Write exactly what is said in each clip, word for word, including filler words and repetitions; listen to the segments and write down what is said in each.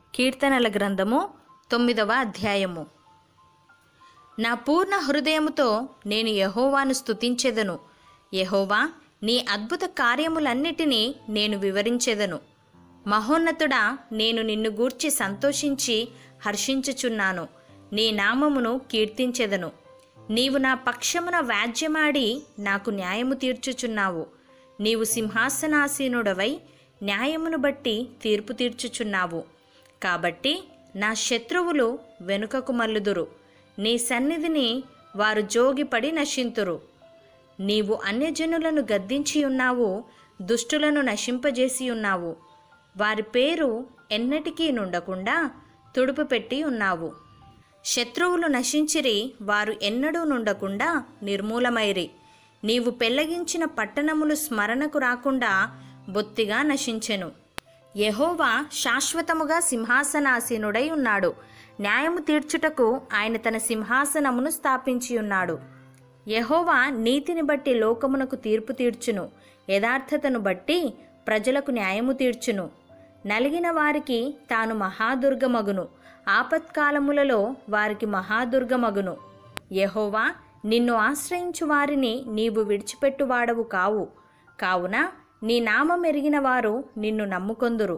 కీర్తనల గ్రంథము తొమ్మిదవ అధ్యాయము. నా పూర్ణ హృదయముతో నేను యెహోవాను స్తుతించెదను. యెహోవా, నీ అద్భుత కార్యములన్నిటినీ నేను వివరించెదను. మహోన్నతుడా, నేను నిన్ను గూర్చి సంతోషించి హర్షించుచున్నాను. నీ నామమును కీర్తించెదను. నీవు నా పక్షమున వ్యాజ్యమాడి నాకు న్యాయము తీర్చుచున్నావు. నీవు సింహాసనాసీనుడవై న్యాయమును బట్టి తీర్పు తీర్చుచున్నావు. కాబట్టి నా శత్రువులు వెనుకకు మల్లుదురు. నీ సన్నిధిని వారు జోగిపడి నశింతురు. నీవు అన్యజనులను గద్దించి ఉన్నావు, దుష్టులను నశింపజేసి ఉన్నావు. వారి పేరు ఎన్నటికీ నుండకుండా తుడుపు పెట్టి ఉన్నావు. శత్రువులు నశించిరి, వారు ఎన్నడూ నుండకుండా నిర్మూలమైరి. నీవు పెళ్లగించిన పట్టణములు స్మరణకు రాకుండా బొత్తిగా నశించెను. యెహోవా శాశ్వతముగా సింహాసనాసీనుడై ఉన్నాడు. న్యాయము తీర్చుటకు ఆయన తన సింహాసనమును స్థాపించి ఉన్నాడు. యెహోవా నీతిని బట్టి లోకమునకు తీర్పు తీర్చును. యథార్థతను బట్టి ప్రజలకు న్యాయము తీర్చును. నలిగిన వారికి తాను మహాదుర్గమగును. ఆపత్కాలములలో వారికి మహాదుర్గమగును. యెహోవా, నిన్ను ఆశ్రయించు వారిని నీవు విడిచిపెట్టువాడవు కావు. కావున నీ నామం ఎరిగిన వారు నిన్ను నమ్ముకొందురు.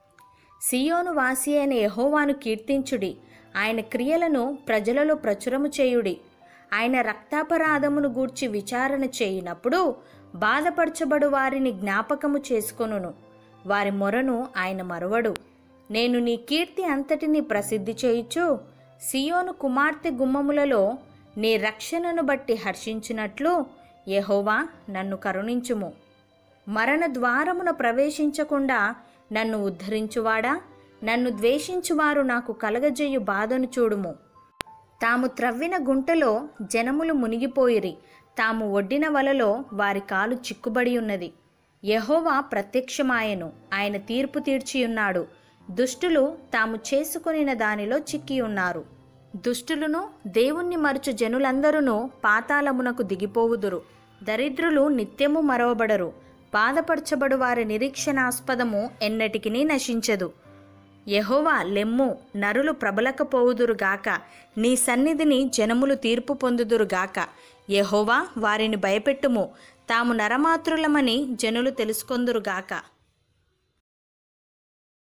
సియోను వాసి అయిన యెహోవాను కీర్తించుడి. ఆయన క్రియలను ప్రజలలో ప్రచురము చేయుడి. ఆయన రక్తాపరాధమును గూర్చి విచారణ చేయునప్పుడు బాధపరచబడు వారిని జ్ఞాపకము చేసుకొనును. వారి మొరను ఆయన మరువడు. నేను నీ కీర్తి అంతటిని ప్రసిద్ధి చేయుచు సియోను కుమార్తె గుమ్మములలో నీ రక్షణను బట్టి హర్షించినట్లు యెహోవా, నన్ను కరుణించుము. మరణ ద్వారమున ప్రవేశించకుండా నన్ను ఉద్ధరించువాడా, నన్ను ద్వేషించువారు నాకు కలగజేయు బాధను చూడుము. తాము త్రవ్విన గుంటలో జనములు మునిగిపోయిరి. తాము ఒడ్డిన వలలో వారి కాలు చిక్కుబడి ఉన్నది. యెహోవా ప్రత్యక్షమాయెను. ఆయన తీర్పు తీర్చియున్నాడు. దుష్టులు తాము చేసుకొనిన దానిలో చిక్కి ఉన్నారు. దుష్టులను దేవుణ్ణి మరచు జనులందరూ పాతాళమునకు దిగిపోవుదురు. దరిద్రులు నిత్యము మరవబడరు. బాధపరచబడు వారి నిరీక్షణాస్పదము ఎన్నటికినీ నశించదు. యెహోవా, లెమ్ము, నరులు ప్రబలకపోవుదురుగాక. నీ సన్నిధిని జనములు తీర్పు పొందుదురుగాక. యెహోవా, వారిని భయపెట్టుము. తాము నరమాతృలమని జనులు తెలుసుకొందురుగాక.